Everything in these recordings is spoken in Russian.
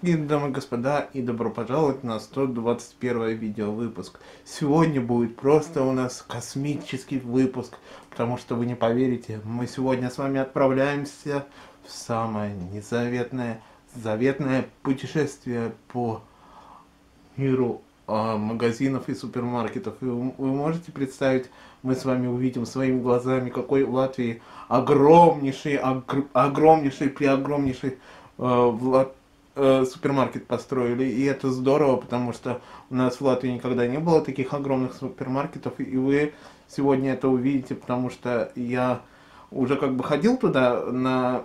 Приветствую, дамы и господа, и добро пожаловать на 121 видеовыпуск. Сегодня будет просто у нас космический выпуск, потому что вы не поверите, мы сегодня с вами отправляемся в самое заветное путешествие по миру магазинов и супермаркетов. И вы можете представить, мы с вами увидим своими глазами, какой в Латвии огромнейший супермаркет построили. И это здорово, потому что у нас в Латвии никогда не было таких огромных супермаркетов, и вы сегодня это увидите, потому что я уже как бы ходил туда на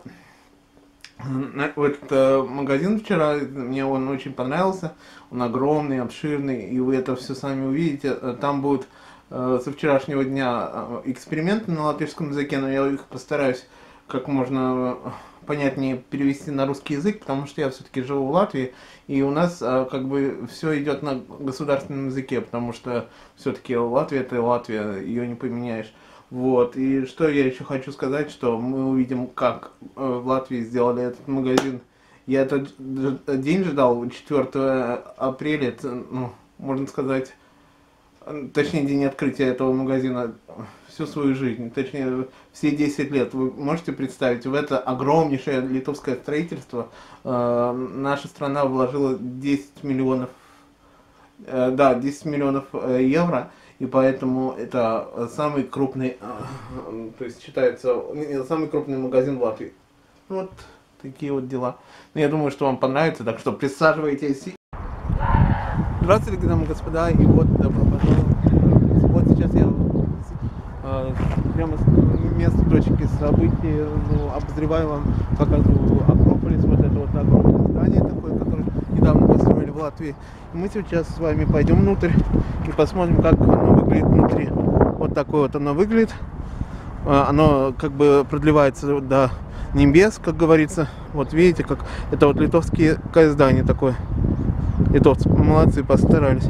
этот магазин вчера, мне он очень понравился, он огромный, обширный, и вы это все сами увидите. Там будут со вчерашнего дня эксперименты на латышском языке, но я их постараюсь как можно понятнее перевести на русский язык, потому что я все-таки живу в Латвии, и у нас как бы все идет на государственном языке, потому что все-таки Латвия это Латвия, ее не поменяешь. Вот, и что я еще хочу сказать, что мы увидим, как в Латвии сделали этот магазин. Я этот день ждал, 4 апреля, это, ну, можно сказать, точнее день открытия этого магазина, всю свою жизнь, точнее все 10 лет. Вы можете представить, в это огромнейшее литовское строительство наша страна вложила 10 миллионов евро, и поэтому это самый крупный, то есть считается самый крупный магазин в Латвии. Вот такие вот дела. Но я думаю, что вам понравится, так что присаживайтесь. Здравствуйте, дамы и господа, и вот добро пожаловать. Вот сейчас я прямо с места точки событий обозреваю вам, показываю Акрополис, вот это вот огромное здание такое, которое недавно построили в Латвии. И мы сейчас с вами пойдем внутрь и посмотрим, как оно выглядит внутри. Вот такое вот оно выглядит. Оно как бы продлевается до небес, как говорится. Вот видите, как это вот литовское здание такое. Литовцы молодцы, постарались.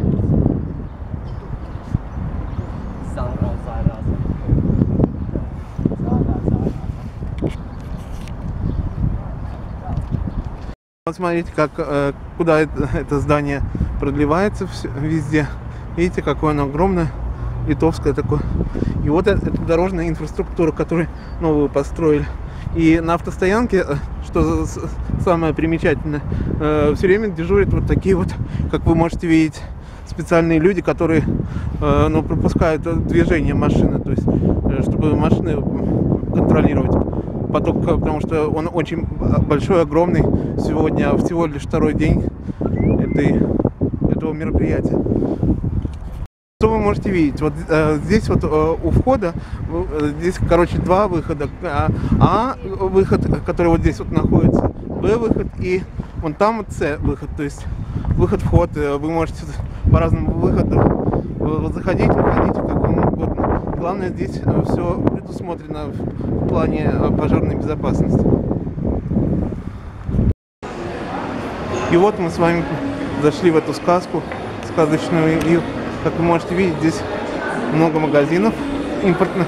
Вот смотрите, как, куда это здание продлевается везде. Видите, какое оно огромное, литовское такое. И вот это дорожная инфраструктура, которую новую построили. И на автостоянке, что самое примечательное, все время дежурят вот такие вот, как вы можете видеть, специальные люди, которые пропускают движение машины, то есть чтобы машины контролировать поток, потому что он очень большой, огромный. Сегодня всего лишь второй день этого мероприятия. Что вы можете видеть? Вот здесь вот у входа, здесь, короче, два выхода. А выход, который вот здесь вот находится, Б выход, и вон там вот С выход, то есть выход-вход. Вы можете по разным выходам заходить, выходить, как вам угодно. Главное, здесь все предусмотрено в плане пожарной безопасности. И вот мы с вами зашли в эту сказку, сказочную, и как вы можете видеть, здесь много магазинов импортных.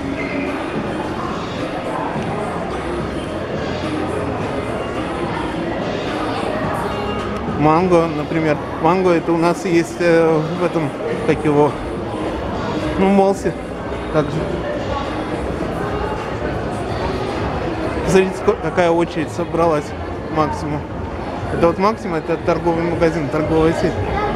Манго, например. Манго это у нас есть в этом, как его, в Молсе также. Смотрите, какая очередь собралась. Максимум. Это вот Максимум, это торговый магазин, торговая сеть.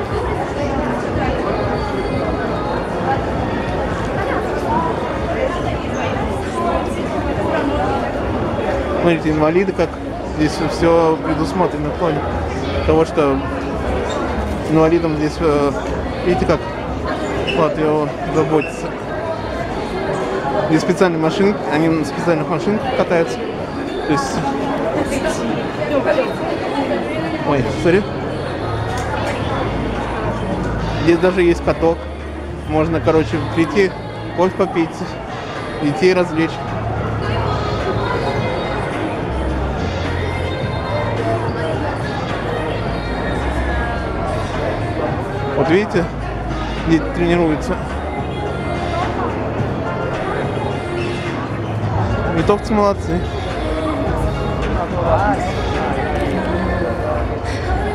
Смотрите, инвалиды, как здесь все предусмотрено в плане того, что инвалидам здесь, видите, как Латвия заботится. Здесь специальные машины, они на специальных машинах катаются. То есть... Ой, смотри. Здесь даже есть каток. Можно, короче, прийти, кофе попить, детей развлечь. Вот видите, дети тренируются. Литовцы молодцы.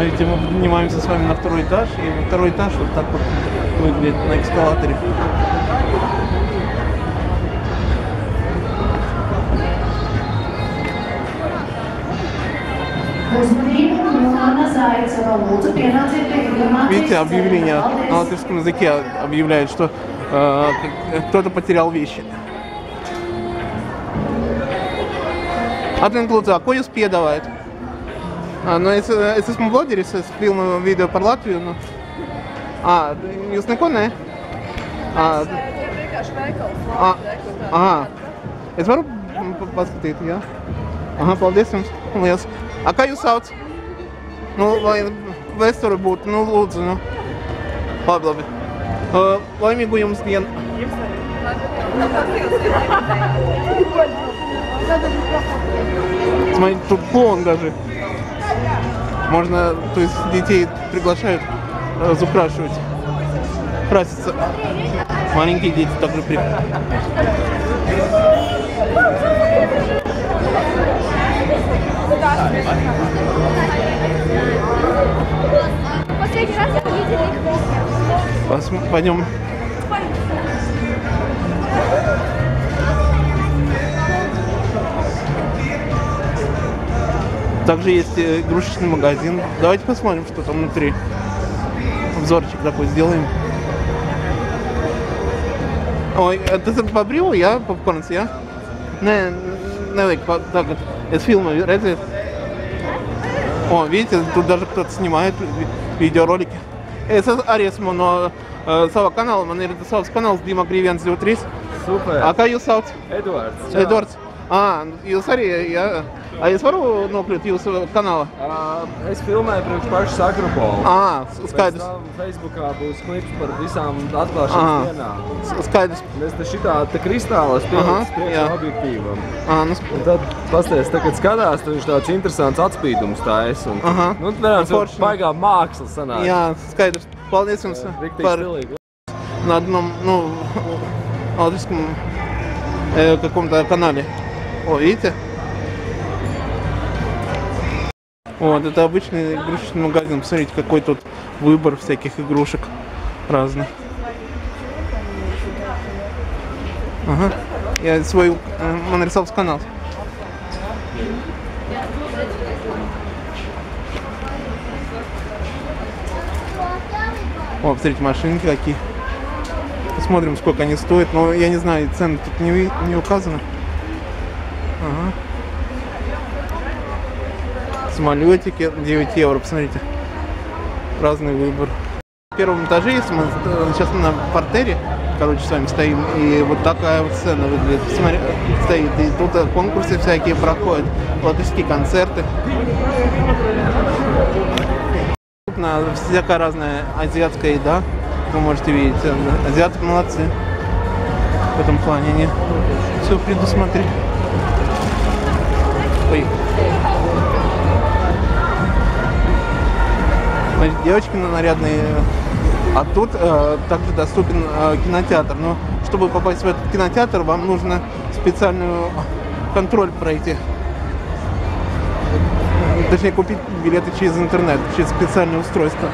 Смотрите, мы поднимаемся с вами на второй этаж, и второй этаж вот так вот выглядит на эскалаторе. Видите, объявление на латышском языке объявляет, что кто-то потерял вещи. Atvainojiet, lūdzu, ko jūs piedāvājat? Nu, es esmu bloģeris, es filmu video par Latviju. Nu. Jūs neko ne? Es varu paskatīt, jā? Paldies jums. Liels. Kā jūs sauc? Nu, lai vēsture būtu, nu, lūdzu, nu. Labi. Laimīgu jums dienu. Смотрите, тут клоун даже. Можно, то есть детей приглашают разукрашивать, краситься. Маленькие дети также приходят. Последний раз видели их. Пойдем. Также есть игрушечный магазин. Давайте посмотрим, что там внутри. Обзорчик такой сделаем. Ой, tas ir pa brīvu, jā? Popkorns, jā? Nē, nevajag tagad. Es filmu, redziet? О, видите, тут даже кто-то снимает видеоролики. Es arī esmu no sava kanāla. Man ir savs kanāls Dima Grīvi 123. Super. Kā jūs sauc? Edvards. Edvards. Jūs arī, jā? Es varu nokļūt jūsu kanālā? Es filmēju priekš pašu Sakropolu. Skaidrs. Pēc tam Facebookā būs klips par visām atklāšanas dienām. Skaidrs. Mēs te šitā te kristālas pieliks priekšā objektīvam. Un tad pasties, tā, kad skatās, tad viņš tāds interesants atspīdums taisa. Nu, vienāds baigā māksla sanāk. Jā, skaidrs. Paldies jums par на одном, ну, латышском каком-то канале. О, видите? Вот, это обычный игрушечный магазин. Посмотрите, какой тут выбор всяких игрушек разных. Ага. Я свой нарисовал канал. О, посмотрите, машинки какие. Посмотрим, сколько они стоят. Но я не знаю, цены тут не указаны. Ага. Самолетики 9 евро, посмотрите. Разный выбор. В первом этаже, если мы сейчас на партере, короче, с вами стоим, и вот такая вот сцена выглядит. Смотри, стоит. И тут конкурсы всякие проходят, латышские концерты. Всякая разная азиатская еда. Вы можете видеть, азиаты молодцы в этом плане, они все предусмотрели. Ой. Значит, девочки нарядные. А тут также доступен кинотеатр. Но чтобы попасть в этот кинотеатр, вам нужно специальный контроль пройти. Точнее, купить билеты через интернет, через специальное устройство.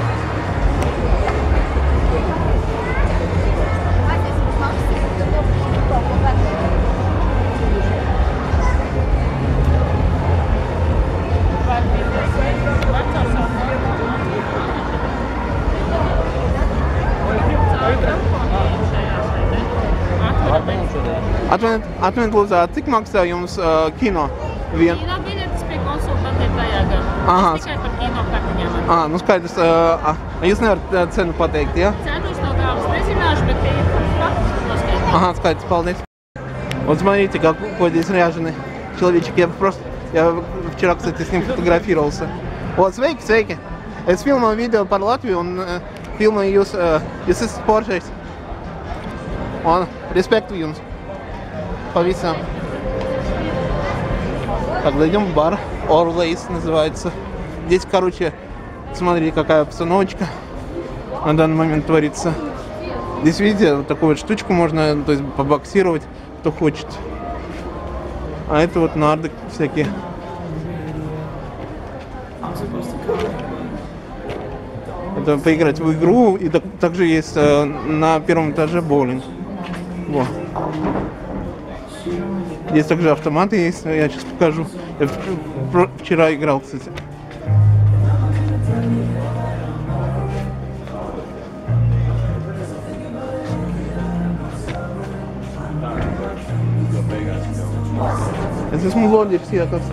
Atvainojiet, lūdzu, cik maksā jums kino? Kino biļetes pie konsultantiem tajā gan. Es tikai par kino kartiņām. Nu skaidrs. Jūs nevarat cenu pateikt, ja? Cenu es no galvas nezināšu, bet tie ir faktiski noskaidrot. Skaidrs, paldies. Вот смотрите, какой здесь ряженый человечек. Я вчера, кстати, с ним фотографировался. Вот, sveiki, sveiki. Es filmoju video par Latviju un filmoju jūs esat poršais. Un respektu jums. Pavisam. Так, дойдем в бар. Orleis называется. Здесь, короче, смотрите, какая обстановочка на данный момент творится. Здесь, видите, вот такую вот штучку можно, то есть, побоксировать, кто хочет. А это вот нарды всякие. Это поиграть в игру. И также есть на первом этаже боулинг. Во. Здесь также автоматы есть, я сейчас покажу. Я вчера играл, кстати. Здесь мелодии все, оказывается.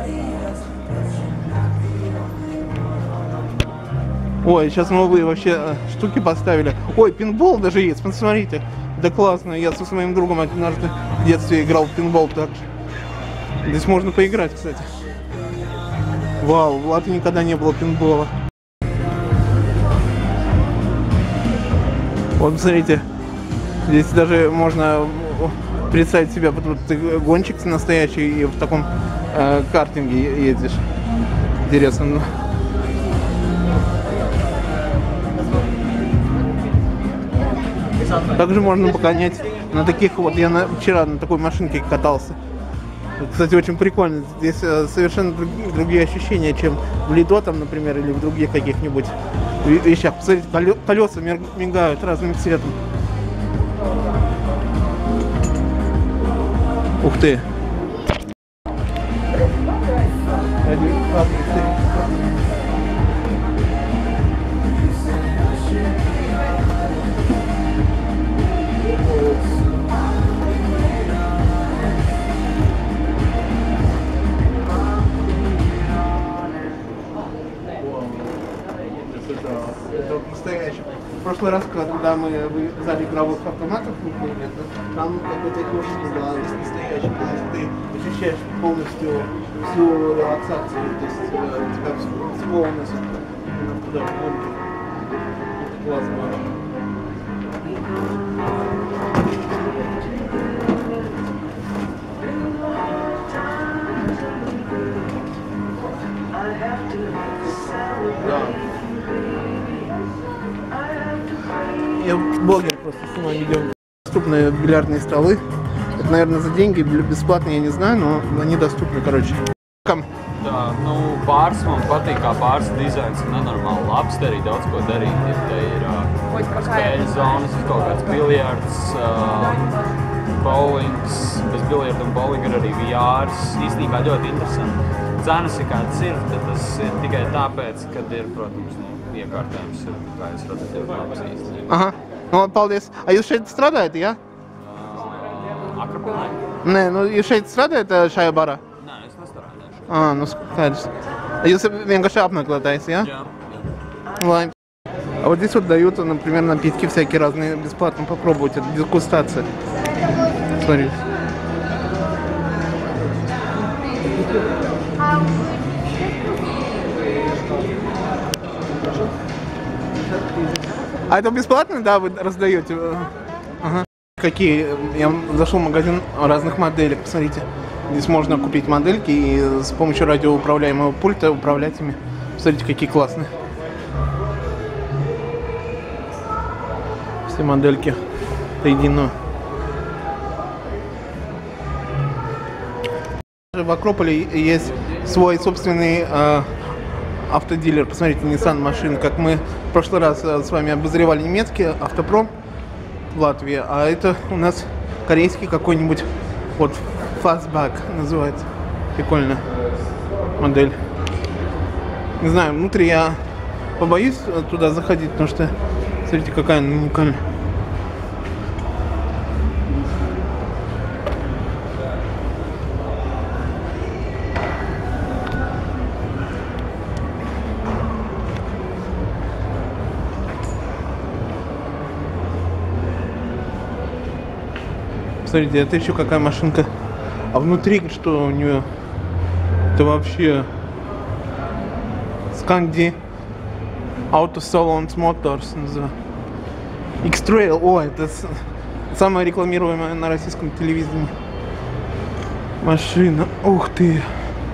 Ой, сейчас новые вообще штуки поставили. Ой, пинбол даже есть, посмотрите. Да классно, я со своим другом однажды в детстве играл в пинбол также. Здесь можно поиграть, кстати. Вау, в Латвии никогда не было пинбола. Вот, смотрите, здесь даже можно представить себя, вот ты гонщик настоящий и в таком картинге ездишь. Интересно. Также можно погонять на таких вот, я вчера на такой машинке катался. Кстати, очень прикольно. Здесь совершенно другие ощущения, чем в Лидо, там, например, или в других каких-нибудь вещах. Посмотрите, колеса мигают разным цветом. Ух ты! Это настоящий. В прошлый раз, когда мы в зале игровых автоматов были, там какой-то игрушка была настоящая, потому что ты ощущаешь полностью всю релаксацию, то есть тебя полностью туда входит. Это классно. Я блогер, просто снимаю видео. Доступны бильярдные столы. Это, наверное, за деньги, бесплатно, я не знаю, но они доступны, короче. Tā, nu, bārs man patīk, kā bārs dizains ir nenormāli labs, te arī daudz ko darīt, ja te ir spēļu zonas, kaut kāds biljards, bowlings, bez biljarda un bowlinga ir arī VRs, īstenībā ļoti interesanti. Cenas ir kāds ir, tad tas ir tikai tāpēc, kad ir, protams, iekārtējums, kā jūs redzat, ļoti labs īstenībā. Ага, nu, paldies. A jūs šeit strādājat, jā? Akropilnē? Nē, nu, jūs šeit strādājat šajā barā? Nu skaidrs. Jūs vienkārši apmeklētājs, ja? Jā. Лайм. А вот здесь вот дают, например, напитки всякие разные бесплатно попробовать. Это дегустация. Смотрите. А это бесплатно, да, вы раздаете? Ага. Какие? Я зашел в магазин разных моделек, посмотрите. Здесь можно купить модельки и с помощью радиоуправляемого пульта управлять ими. Смотрите, какие классные. Все модельки соединены. В Акрополе есть свой собственный автодилер. Посмотрите, Nissan машин, как мы в прошлый раз с вами обозревали немецкий автопром в Латвии, а это у нас корейский какой-нибудь, вот Fastback называется. Прикольная модель. Не знаю, внутри я побоюсь туда заходить, потому что смотрите, какая она уникальная. Смотрите, это еще какая машинка. А внутри что у нее? Это вообще Scandi Auto Salons Motors называется. X-Trail. О, это самая рекламируемая на российском телевидении машина. Ух ты!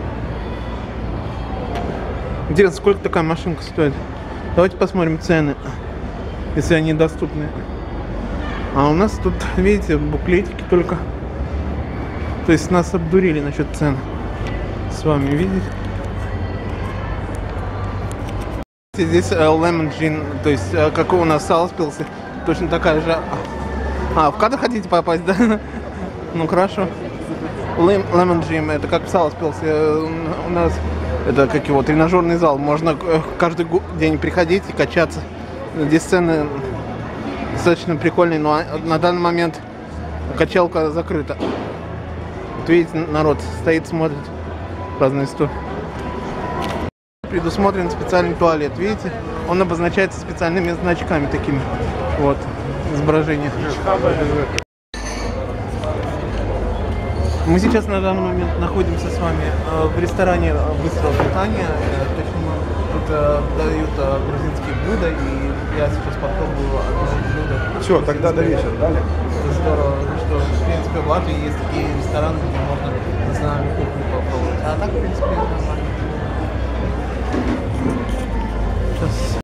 Интересно, сколько такая машинка стоит? Давайте посмотрим цены, если они доступны. А у нас тут, видите, буклетики только. То есть нас обдурили насчет цен. С вами видите? Здесь lemon gin, то есть как у нас сало спился, точно такая же. В кадр хотите попасть, да? Ну хорошо. Lemon gin, это как в сало спился. У нас это как его тренажерный зал. Можно каждый день приходить и качаться. Здесь сцены достаточно прикольные, но на данный момент качалка закрыта. Вот видите, народ стоит, смотрит в разные стороны. Предусмотрен специальный туалет, видите? Он обозначается специальными значками такими. Вот, изображение. Мы сейчас на данный момент находимся с вами в ресторане быстрого питания. Тут дают грузинские блюда, и я сейчас попробую одно блюдо. Все, тогда до вечера, далее. Это здорово, что в принципе в Латвии есть такие рестораны, где можно национальную кухню попробовать. А так, в принципе, нормально. Сейчас.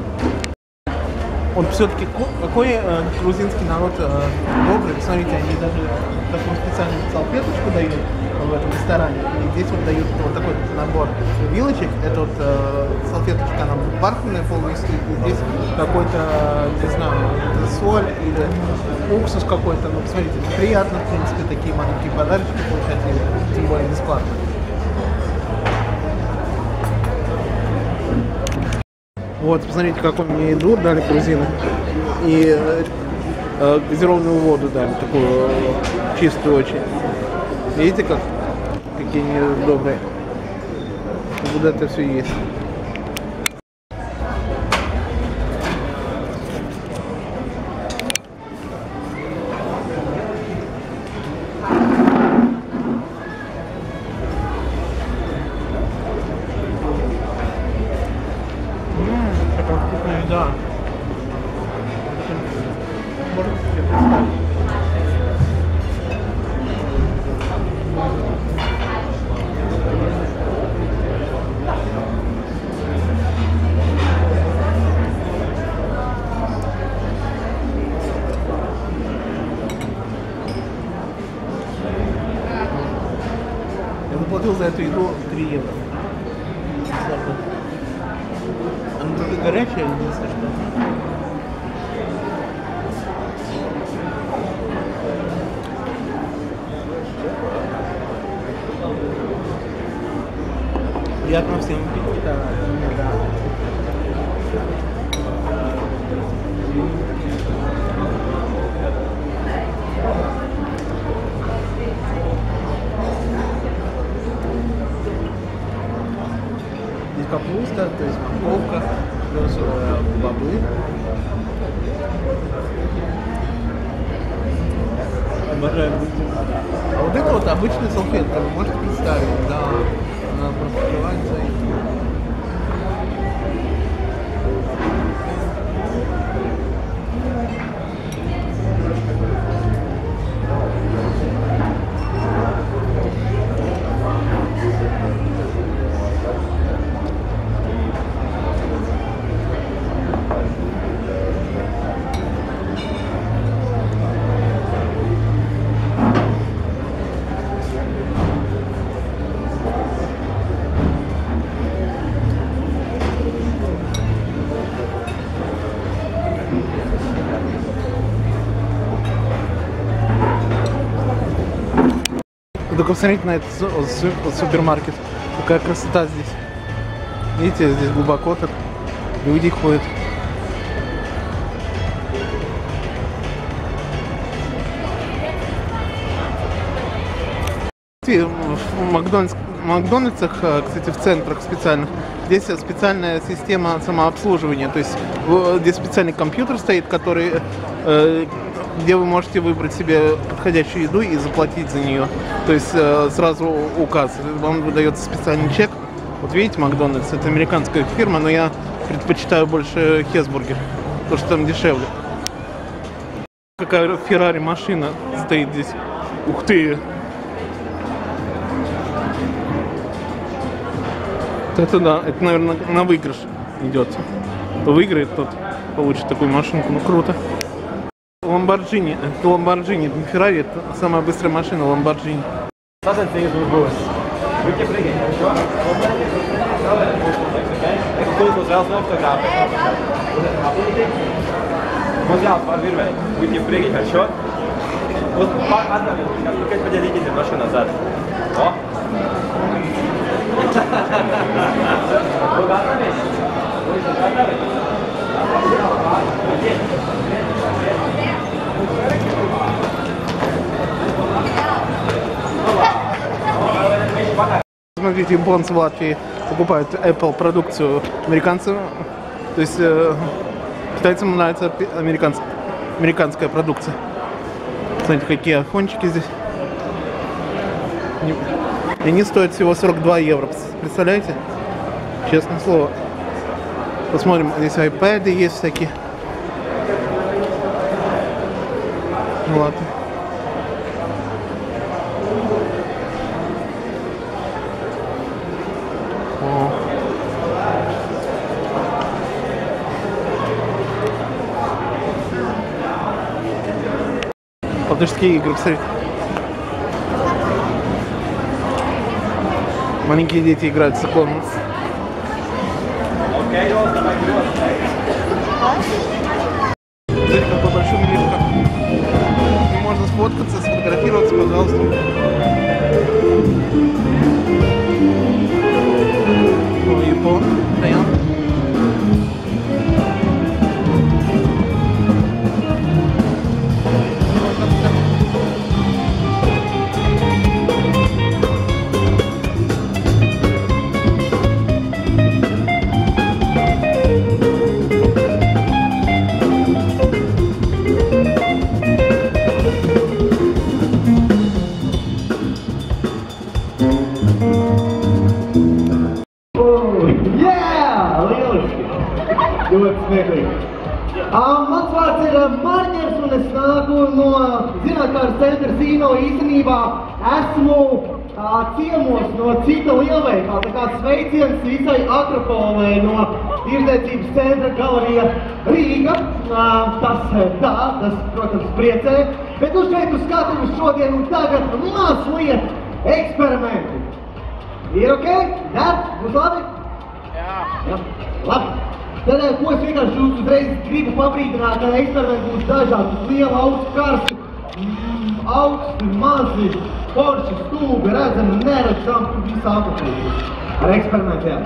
Вот все-таки какой грузинский народ добрый. Посмотрите, они даже такую специальную салфеточку дают в этом ресторане. И здесь вот дают вот такой набор вилочек. Это вот салфеточка, она бархатная полностью. И здесь какой-то, не знаю, соль или уксус какой-то. Ну, посмотрите, приятно, в принципе, такие маленькие подарочки получать, тем более бесплатно. Вот, посмотрите, какую мне еду дали грузины. И газированную воду дали, такую чистую очень. Видите, какие они добрые. Буду это все есть. Да. Можно себе представить. Я заплатил за эту еду 3 евро. Она только горячая, единственное, что. Приятно всем аппетита. Здесь капуста, то есть морковка, плюс бобы. Обожаю бутылку. А вот это вот обычная салфетка, вы можете представить, да, она просто открывается и... Только посмотрите на этот супермаркет. Какая красота здесь. Видите, здесь глубоко так люди ходят. В Макдональдсах, кстати, в центрах специальных, здесь специальная система самообслуживания. То есть здесь специальный компьютер стоит, который, где вы можете выбрать себе подходящую еду и заплатить за нее. То есть сразу указ. Вам выдается специальный чек. Вот видите, Макдональдс, это американская фирма, но я предпочитаю больше Хесбургер, потому что там дешевле. Какая Феррари машина стоит здесь. Ух ты! Это да, это, наверное, на выигрыш идет. Кто выиграет, тот получит такую машинку. Ну круто. Ламборджини, это Ламборджини, это не Феррари, это самая быстрая машина Ламборджини. Skūs mums vēl fotogrāfēt. Mums jāatvar virvēji. Будь не прыгать, хорошо? Вот отдали, как поделите машину назад. О! Вы готовы? Вы готовы? Смотрите, японцы в Латвии покупают Apple продукцию американцам. То есть китайцам нравится американская продукция. Смотрите, какие айфончики здесь. И они стоят всего 42 евро. Представляете? Честное слово. Посмотрим, здесь iPad есть всякие. Ну ладно. Латышские игры, посмотрите. Маленькие дети играют с иконами. Смотрите, какой большой милишка. Можно сфоткаться, сфотографироваться, пожалуйста. О, Япон, стоял. Mans vārds ir Marģers un es nāku no zinātnes centra Zīno. Īstenībā esmu ciemos no cita lielveikala. Tā kā sveiciens visai Akropolē no tirdzniecības centra galerija Rīga. Tas, protams, priecē. Bet šeit uz skatuves šodien un tagad mazliet eksperimenti. Ir ok? Jā? Būs labi? Jā. Labi. Tad, ko es vienkārši jūs uzreiz gribu pabrīdināt, ka eksperimenti būs dažādi. Liela, augstu, karsti, augsti, mazi, forši, stūbi, redzami, neredzami, tur visu apakšļu ar eksperimentiem.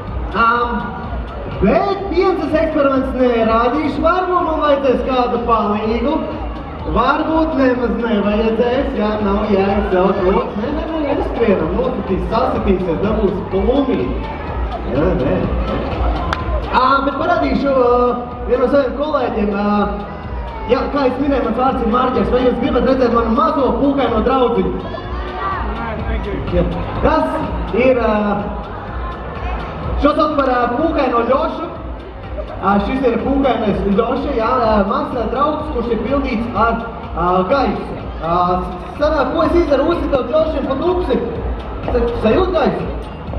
Bet viens tas eksperiments nerādīšu, varbūt man vajadzēs kādu palīgu, varbūt nemaz nevajadzēs, jā, nav jēgas celt rokas, nē, skrienam, nokritīs, sasitīsies, dabūs plumīgi. Jā, nē. Bet parādīšu vienu no saviem kolēģiem. Jā, kā es minēju, mans vārds ir Marģers. Vai jūs gribat redzēt manu mazo pūkaino draudziņu? Tas ir... Šo sauc par pūkaino ļošu. Šis ir pūkainais ļoša, jā, mans draugs, kurš ir pildīts ar gaisu. Sanāk, ko es izdaru? Uzsitavu ļošiem pa tupsi. Sajūt gaisu?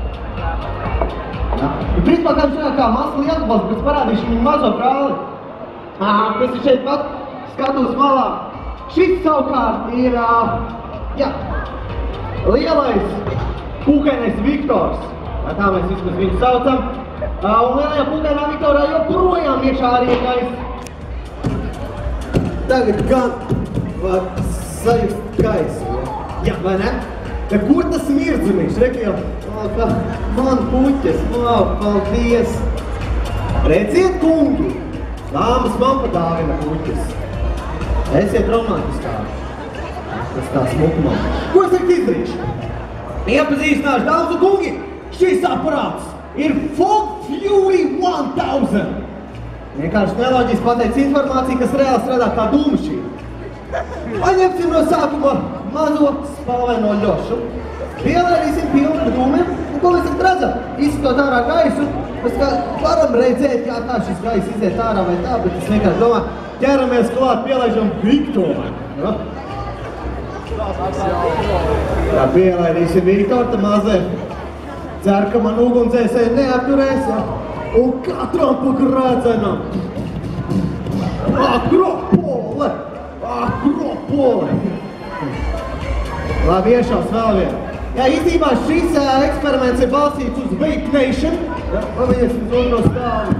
Principā, kā šajā kā mazs lielbals, bet parādīšu viņu mazo brāli. Kas ir šeit pat skatos malā. Šis savukārt ir, jā, lielais pūkainais Viktors. Tā mēs vismaz viņu saucam. Un lielajā pūkainā Viktorā joprojām iekšā arī ir gaiss. Tagad gan var sajust gaisu, jā, vai ne? Ja kur tas mirdzumīgs? Reki jau, man puķes, paldies! Redziet, kungi! Dāmas man padāvina puķes. Esiet romantiskāki. Tas tā smukumā. Ko es tagad izdarīšu? Iepazīstināšu, dāmas un kungi! Šis aparāts ir Fog Fury 1000! Vienkārši neloģiski pateicis informāciju, kas reāli strādā kā dūmašīna. Paņemsim no sākuma mazo spalvaino ļošu. Pielērīsim pilnu ar dūmiem. Un ko mēs tagad redzam? Izskatot ārā gaisu. Mēs kā varam redzēt, jā, kā šis gaiss iziet ārā vai tā, bet es vienkārši domāju, ķeramies klāt, pielaižam Viktoru. Jā, pielaidīsim Viktoru, tā mazē. Cer, ka man ugunsdzēsēji neapturēs, jā. Un katram pa grēdzenam. Akropole! Akropole! Labi, iešās vēl vien. Jā, īstenībā šis eksperiments ir balstīts uz Vape Nation. Jā, pamēģināsim uz otro stāvu.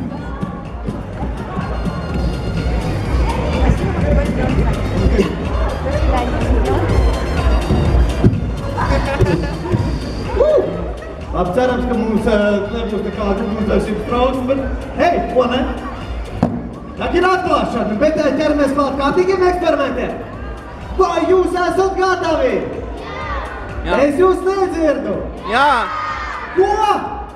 Labi, cerams, ka mums nebūs nekāda ugunsdzēsības trauksme, bet hei, ko ne? Tā ir atklāšana, bet ķeramies klāt kārtīgiem eksperimentiem. Vai jūs esat gatavi? Jā. Es jūs nedzirdu. Jā. Ko? Jā.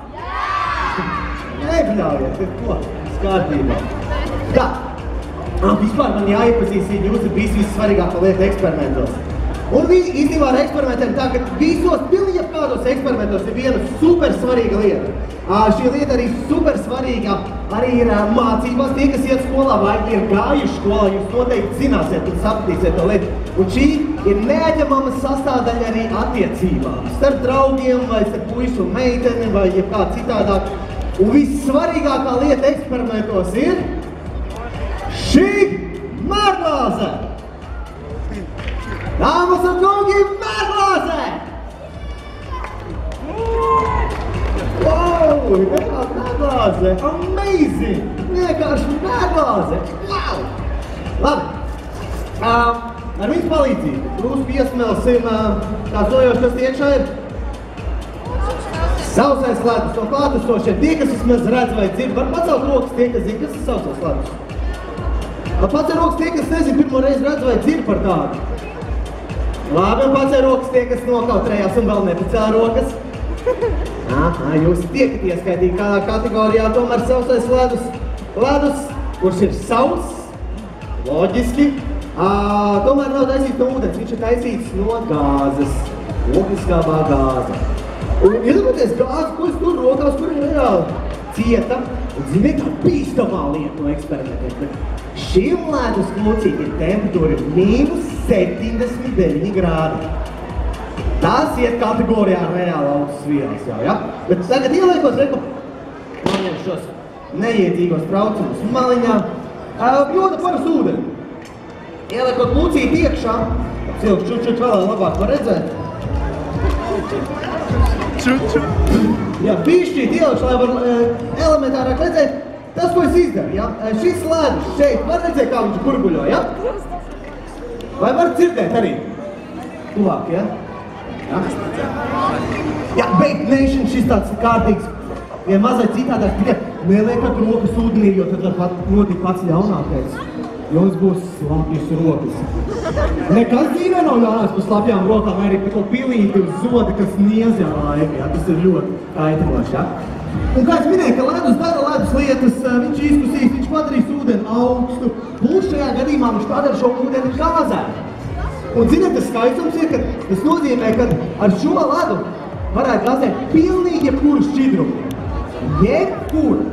Nebļaujiet, bet ko? Kārtībā. Tā. Vispār man jāiepazīstīt jūs ir vissvarīgākā lieta eksperimentos. Un īstenībā ar eksperimentiem tā, ka visos, pilnīgi kādos eksperimentos ir viena super svarīga lieta. Šī lieta arī super svarīga arī ir mācībās. Tie, kas iet skolā vai ir gājuši skolā, jūs noteikti zināsiet un sapratīsiet to lietu. Un šī ir neatņemama sastāvdaļa arī attiecībām. Starp draugiem vai starp puišu un meiteni vai jebkā citādāk. Un vissvarīgākā lieta eksperimentos ir šī mērglāze! Dāmas un kungi, mērglāze! Wow, vienkārši mērglāze! Amazing! Vienkārši mērglāze! Wow! Labi. Ar viņas palīdzību jūs piesmelsim tās dojošas, kas iekšā ir sausais ledus. No klātesošie tie, kas vismaz redz vai dzird, var pacelt rokas tie, kas zina, kas ir sausais ledus. Pacelt rokas tie, kas nezin, pirmo reizi redz vai dzird par tādu. Labi, un pacelt rokas tie, kas nokautrējās un vēl nepacēl rokas. Jūs tiekat ieskaitīgi kādā kategorijā, tomēr sausais ledus, kurš ir sauss, loģiski. Tomēr nav taisīts no ūdens, viņš ir taisīts no gāzes, ogliskābā gāze. Un iedomājieties gāzi, ko es tur rokās, kur ir reāli cieta, un ziniet tā bīstamā lieta no eksperimentiem. Šim ledus klucītim temperatūra ir -79 grādi. Tās iet kategorijā reāli augstas vielas jau, ja? Bet tagad ieliekot noņem šos neiedzīgos traucumus maliņā, joda parastu ūdeni. Ieliekot lucīti iekšā, cilvēks čučuč vēl labāk var redzēt. Čučuč. Jā, bišķīt ieliekšu, lai var elementārāk redzēt tas, ko es izdaru, ja? Šis ledus šeit var redzēt, kā viņš burbuļo, ja? Vai var dzirdēt arī? Tuvāk, ja? Jā, Vape Nation šis tāds kārtīgs, ja mazai citādāk, tikai neliekat rokas ūdenī, jo tad var notikt pats ļaunākais. Jums būs slapjas rokas. Nekas dzīvē nav ļaunāks par slapjām rokām, arī par to pilīti uz zoda, kas niez jau laika, jā, tas ir ļoti kaitinoši, jā. Un kā es minēju, ka ledus dara ledus lietas, viņš izkusīs, viņš padarīs ūdeni augstu, plus šajā gadījumā viņš padara šo ūdeni gāzētu. Un ziniet, tas skaistums ir, ka tas nozīmē, ka ar šo ledu varētu gāzēt pilnīgi jebkuru šķidrumu. Jebkuru.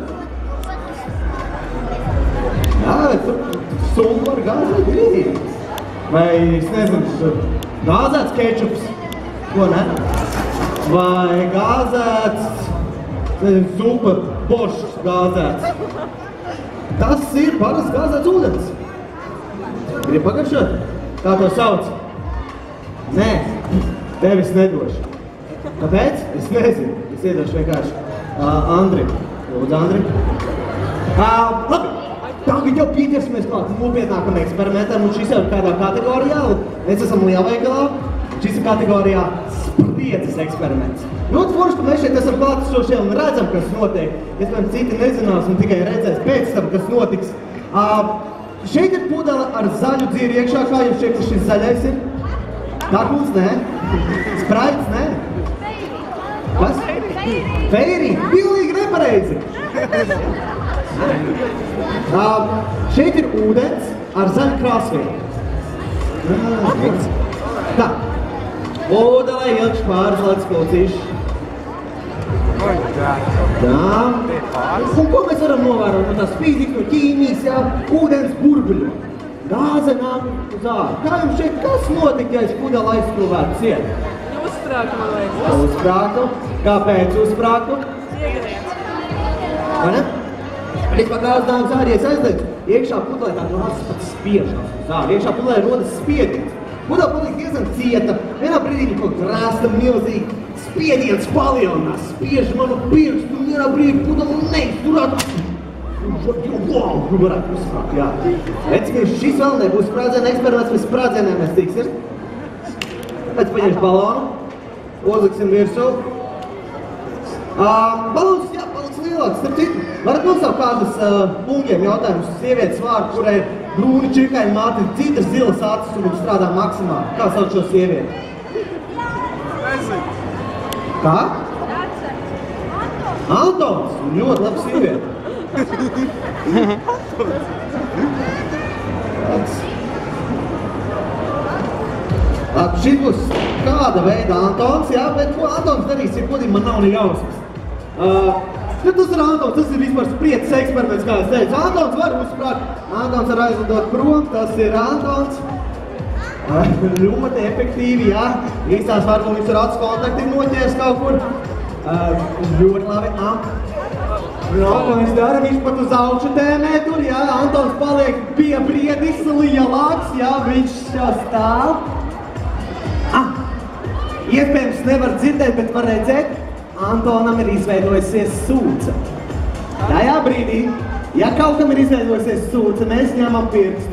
Jā, summa var gāzēt brīdīgi. Vai, es nezinu, gāzēts kečups, ko ne? Vai gāzēts, nezinu, supa, boršs gāzēts. Tas ir parasts gāzēts ūdens. Grib pagaršot? Kā to sauc? Nē, tev es nedošu. Kāpēc? Es nezinu. Es iedošu vienkārši Andri. Lūdzu, Andri. Labi, tagad jau pieķersimies klāt nopietnākam eksperimentam, un šis jau ir kādā kategorijā, un mēs esam lielveikalā. Šis ir kategorijā spriedzes eksperiments. Ļoti forši, ka mēs šeit esam klātesošie un redzam, kas notiek. Iespējams, citi nezinās un tikai redzēs pēc tam, kas notiks. Šeit ir pudele ar zaļu dzīri iekšā, kā jums šeit šis zaļais ir? Darbuls, nē? Spraits, nē? Kas? Feirī! Pilnīgi nepareizi! Šeit ir ūdens ar zaļu krāsvielu. Tā. Pudelē iekš pāris ledus klucīši. Tā. Un ko mēs varam novērot no tās fīzikas, no ķīmijas, jā? Ūdens burbuļo. Gāze nāk uz ārā. Kā jums šeit, kas notika, ja es pudeli aizskrūvētu ciet? Uzsprāgtu, man liekas. Uzsprāgtu? Kāpēc uzsprāgtu? Vai ne? Vispār gāzes nāk uz ārā, ja es aizliedzu, iekšā pudelē tā nācis pat spiežās uz ārā. Iekšā pudelē rodas spiediens. Puda paliek diezgan cieta. Vienā brīdī kaut krāsta milzīgi spiediens palielinās, spiež manu pirkstu, un vienā brīdī puda neizturēt. Wow, varētu uzsprākt, jā. Vecīgs, šis vēl nebūs sprādziena eksperiments, bez sprādzieniem mēs tiksim. Pēc paņemšu balonu, uzliksim virsū. Balons, jā, balons lielāks, starp citu. Varat nosaukt kādus pungiem jautājumus sievietes vārdu, kurai ir brūni čirkaini māti, citas zilas acis un viņa strādā maksimāli. Kā sauc šo sievieti? Nezinu. Kā? Antons. Ļoti labi sievieti. Šis būs kāda veida Antons, jā, bet ko Antons darīs, ja godīgi man nav ne jausmas. Tas ir Antons, tas ir vispār spriedzes eksperiments, kā es teicu. Antons var uzsprākt, Antons var aizlidot prom, tas ir Antons. Ļoti efektīvi, jā. Īstās varbūt viņš ar acu kontakti noķērs kaut kur. Ļoti labi. No, ko viņš dara? Viņš pat uz augšu tēmē tur, jā. Antons paliek piebriedis, lielāks, jā. Viņš šā stāv. Iespējams nevar dzirdēt, bet var redzēt. Antonam ir izveidojusies sūca. Tajā brīdī, ja kaut kam ir izveidojusies sūca, mēs ņemam pirkstu.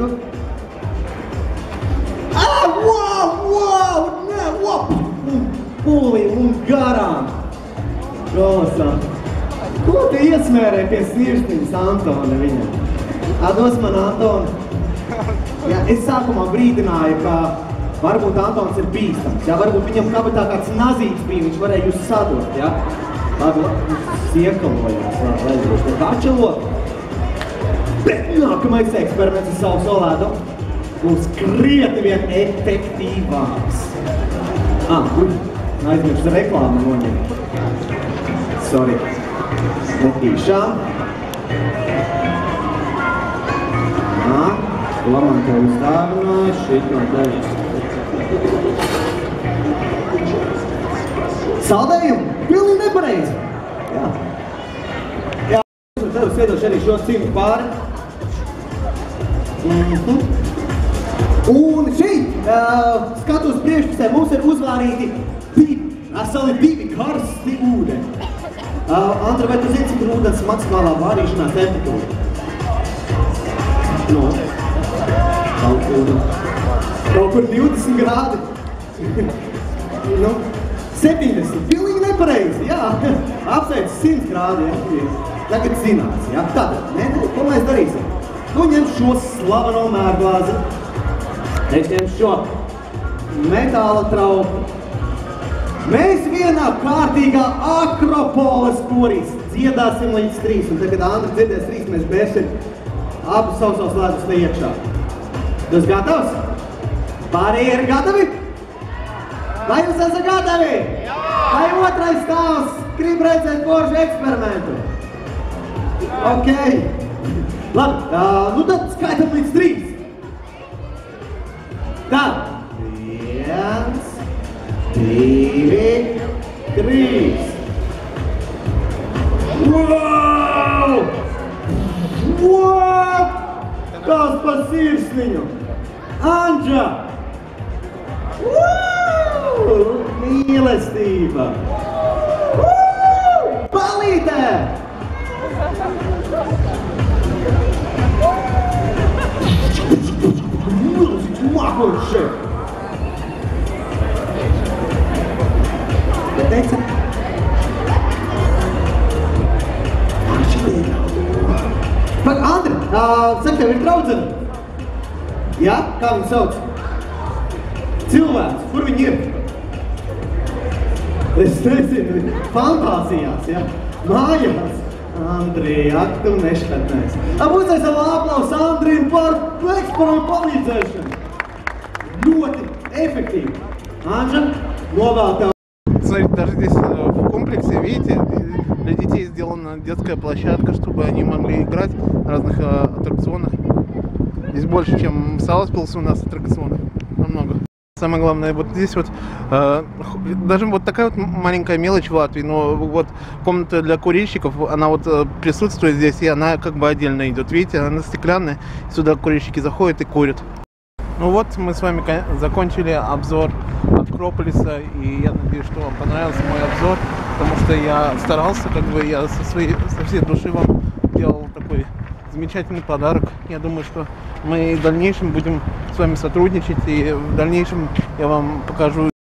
Wow! Pūlī un garām. Kolosām. Ko te iesmērē pie sniržniņas Antona viņam? Dos man Antonu. Jā, es sākumā brīdināju, ka varbūt Antons ir bīstams, jā, varbūt viņam kabatā kāds nazīts bija, viņš varēja jūs sadot, jā. Labi, siekalojās, labi, kačelot. Bet nākamais eksperiments ar savu solēdu būs krietni vien efektīvāks. Aizmirstu reklāmu noņemt. Sorry. Netīšām. Ko man te uzdāvināja, šit no tevis. Saldējumi? Pilnīgi nepareizi. Jā. Jā, es tev sēdošu arī šo cimdu pāri. Un šeit, skatos priekšpusē, mums ir uzvārīti divi karsti ūdeni. Andra, vai tu zini, cik ir ūdens maksimālā vārīšanās temperatūra? No. Kaut kur 20 grādi. 70. Pilnīgi nepareizi, jā. Apsveic 100 grādi, jā. Tagad zinās, jā. Tātad, ko mēs darīsim? Nu, ņem šo slaveno mērglāzi. Es ņem šo metāla trauku. Mēs vienā kārtīgā akropoles korīs dziedāsim līdz 3. Un tad, kad Andra dzirdēs 3, mēs bērsim abus sausos lēdus te iekšā. Tu esi gatavs? Pārējie ir gatavi? Vai jūs esat gatavi? Jā! Vai otrais stāvs grib redzēt foršu eksperimentu? Ok. Labi, nu tad skaitam līdz 3. Tad. 1, 2, 3. Wow! What? Kas pa sirsniņu? Andža! Mīlestība! Palītē! Mākoši šeit! Ko teica? Pak, Andri, saka, tev ir draudzene? Jā? Kā viņu sauc? Cilvēks, kur viņi ir? Es nezinu, fantāzijās, ja? Mājās. Andrija, ak, tu nešpatnēs. Būtais ar aplausu Andriju par eksperimentu palīdzēšanu. Ļoti efektīvi. Анжа, новая. Смотрите, даже здесь в комплексе, видите, для детей сделана детская площадка, чтобы они могли играть на разных аттракционах. Здесь больше, чем в Саласпилсе у нас аттракционов. Намного. Самое главное, вот здесь вот, даже вот такая вот маленькая мелочь в Латвии, но вот комната для курильщиков, она вот присутствует здесь, и она как бы отдельно идет. Видите, она стеклянная, сюда курильщики заходят и курят. Ну вот, мы с вами закончили обзор Акрополиса, и я надеюсь, что вам понравился мой обзор, потому что я старался, как бы я со всей души вам делал такой замечательный подарок. Я думаю, что мы в дальнейшем будем с вами сотрудничать, и в дальнейшем я вам покажу